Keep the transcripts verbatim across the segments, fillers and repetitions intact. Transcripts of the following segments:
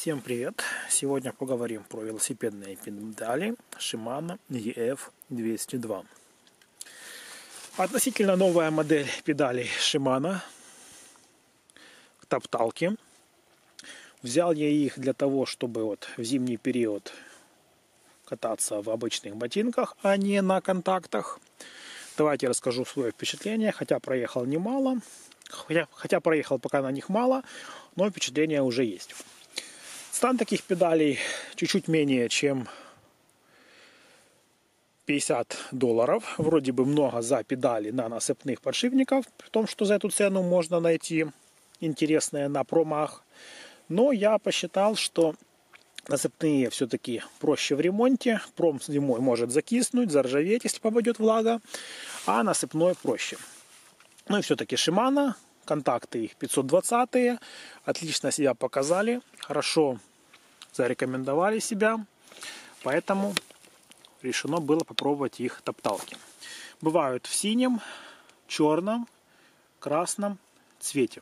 Всем привет! Сегодня поговорим про велосипедные педали Shimano и эф двести два. Относительно новая модель педалей Shimano, топталки. Взял я их для того, чтобы вот в зимний период кататься в обычных ботинках, а не на контактах. Давайте расскажу свое впечатление, хотя проехал немало, хотя, хотя проехал пока на них мало, но впечатление уже есть. Стан таких педалей чуть-чуть менее, чем пятьдесят долларов. Вроде бы много за педали на насыпных подшипников, при том, что за эту цену можно найти интересное на промах. Но я посчитал, что насыпные все-таки проще в ремонте. Пром зимой может закиснуть, заржаветь, если попадет влага, а насыпной проще. Ну и все-таки Shimano. Контакты их пятьсот двадцатые, отлично себя показали, хорошо зарекомендовали себя, поэтому решено было попробовать их топталки. Бывают в синем, черном, красном цвете.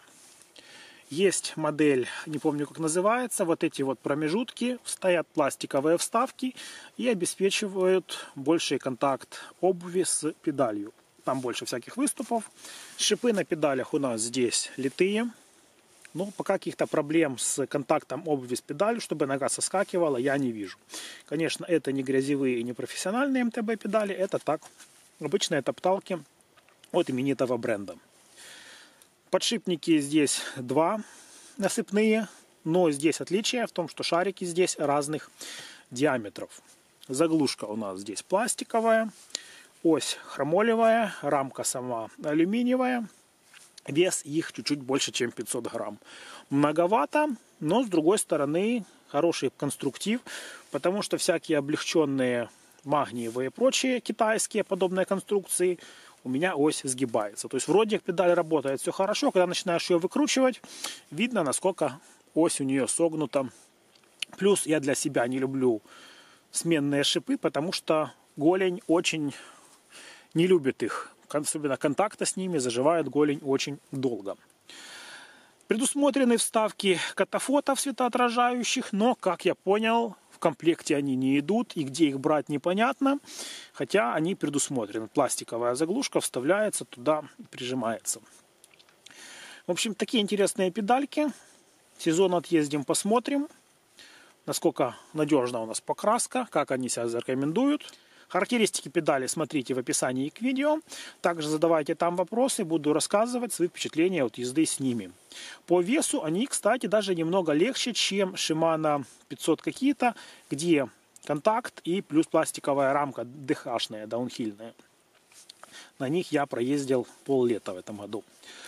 Есть модель, не помню как называется, вот эти вот промежутки, стоят пластиковые вставки и обеспечивают больший контакт обуви с педалью. Там больше всяких выступов. Шипы на педалях у нас здесь литые. Но пока каких-то проблем с контактом обуви с педалью, чтобы нога соскакивала, я не вижу. Конечно, это не грязевые и не профессиональные эм тэ бэ педали. Это так, обычные топталки от именитого бренда. Подшипники здесь два насыпные. Но здесь отличие в том, что шарики здесь разных диаметров. Заглушка у нас здесь пластиковая. Ось хромолевая, рамка сама алюминиевая. Вес их чуть-чуть больше, чем пятьсот грамм. Многовато, но с другой стороны хороший конструктив, потому что всякие облегченные магниевые и прочие китайские подобные конструкции у меня ось сгибается. То есть вроде педаль работает все хорошо, когда начинаешь ее выкручивать, видно, насколько ось у нее согнута. Плюс я для себя не люблю сменные шипы, потому что голень очень не любит их, особенно контакта с ними, заживает голень очень долго. Предусмотрены вставки катафотов светоотражающих, но, как я понял, в комплекте они не идут, и где их брать непонятно, хотя они предусмотрены. Пластиковая заглушка вставляется туда и прижимается. В общем, такие интересные педальки. Сезон отъездим, посмотрим, насколько надежна у нас покраска, как они себя зарекомендуют. Характеристики педали смотрите в описании к видео. Также задавайте там вопросы, буду рассказывать свои впечатления от езды с ними. По весу они, кстати, даже немного легче, чем Shimano пятьсот какие-то, где контакт и плюс пластиковая рамка дэ ха-шная, даунхильная. На них я проездил пол-лета в этом году.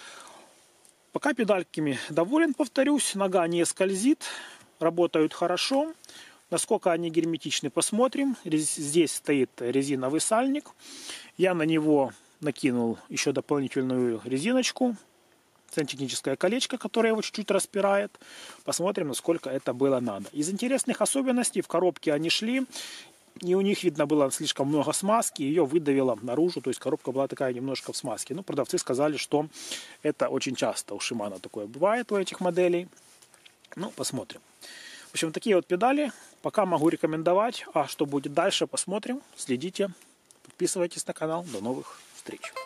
Пока педальками доволен, повторюсь, нога не скользит, работают хорошо. Насколько они герметичны, посмотрим. Здесь стоит резиновый сальник. Я на него накинул еще дополнительную резиночку. Сантехническое колечко, которое его чуть-чуть распирает. Посмотрим, насколько это было надо. Из интересных особенностей в коробке они шли. И у них, видно, было слишком много смазки. Ее выдавило наружу. То есть коробка была такая немножко в смазке. Ну, продавцы сказали, что это очень часто у Shimano такое бывает у этих моделей. Ну, посмотрим. В общем, такие вот педали. Пока могу рекомендовать. А что будет дальше, посмотрим. Следите. Подписывайтесь на канал. До новых встреч.